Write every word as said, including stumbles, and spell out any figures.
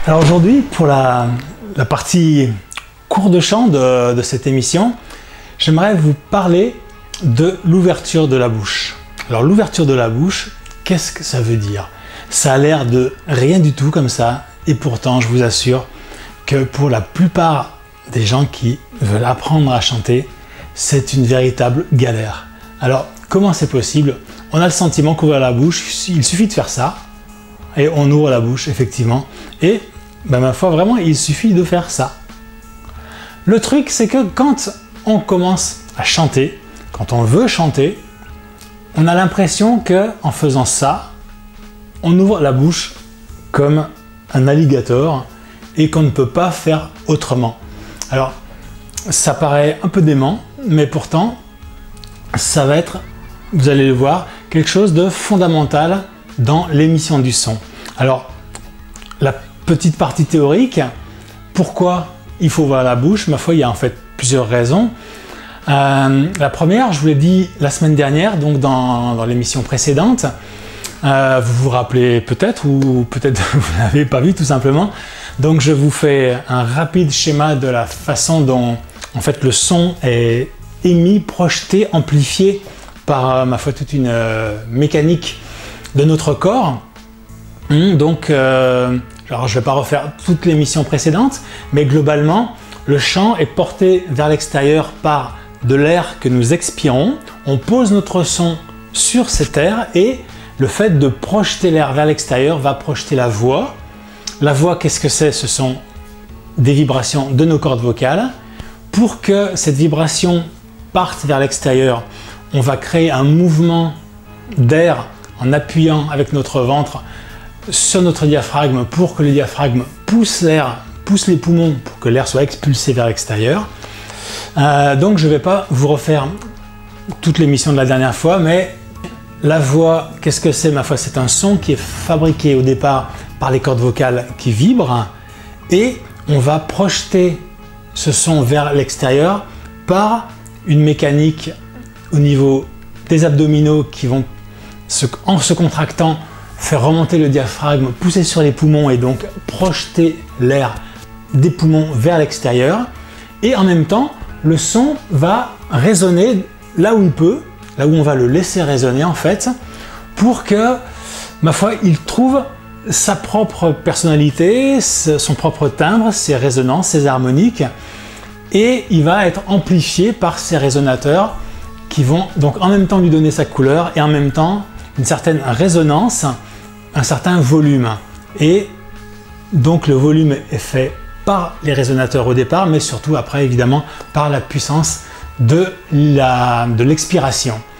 Alors aujourd'hui, pour la, la partie cours de chant de, de cette émission, j'aimerais vous parler de l'ouverture de la bouche. Alors l'ouverture de la bouche, qu'est-ce que ça veut dire? Ça a l'air de rien du tout comme ça, et pourtant je vous assure que pour la plupart des gens qui veulent apprendre à chanter, c'est une véritable galère. Alors comment c'est possible? On a le sentiment qu'ouvrir la bouche, il suffit de faire ça, et on ouvre la bouche effectivement, et ben, ma foi vraiment il suffit de faire ça. Le truc c'est que quand on commence à chanter, quand on veut chanter, on a l'impression que en faisant ça, on ouvre la bouche comme un alligator et qu'on ne peut pas faire autrement. Alors ça paraît un peu dément, mais pourtant ça va être, vous allez le voir, quelque chose de fondamental dans l'émission du son. Alors la petite partie théorique, pourquoi il faut ouvrir la bouche? Ma foi, il y a en fait plusieurs raisons. Euh, la première, je vous l'ai dit la semaine dernière, donc dans, dans l'émission précédente, euh, vous vous rappelez peut-être, ou peut-être vous ne l'avez pas vu tout simplement. Donc je vous fais un rapide schéma de la façon dont en fait le son est émis, projeté, amplifié par euh, ma foi toute une euh, mécanique de notre corps. Hum, donc euh, alors je ne vais pas refaire toute l'émission précédente, mais globalement le chant est porté vers l'extérieur par de l'air que nous expirons. On pose notre son sur cet air et le fait de projeter l'air vers l'extérieur va projeter la voix. La voix, qu'est-ce que c'est? Ce sont des vibrations de nos cordes vocales. Pour que cette vibration parte vers l'extérieur, on va créer un mouvement d'air en appuyant avec notre ventre sur notre diaphragme pour que le diaphragme pousse l'air, pousse les poumons pour que l'air soit expulsé vers l'extérieur. Euh, donc je ne vais pas vous refaire toute l'émission de la dernière fois, mais la voix, qu'est-ce que c'est? Ma foi, c'est un son qui est fabriqué au départ par les cordes vocales qui vibrent et on va projeter ce son vers l'extérieur par une mécanique au niveau des abdominaux qui vont, se, en se contractant, faire remonter le diaphragme, pousser sur les poumons et donc projeter l'air des poumons vers l'extérieur. Et en même temps, le son va résonner là où il peut, là où on va le laisser résonner en fait, pour que, ma foi, il trouve sa propre personnalité, son propre timbre, ses résonances, ses harmoniques, et il va être amplifié par ces résonateurs qui vont donc en même temps lui donner sa couleur et en même temps une certaine résonance, un certain volume. Et donc le volume est fait par les résonateurs au départ, mais surtout après évidemment par la puissance de la, de l'expiration.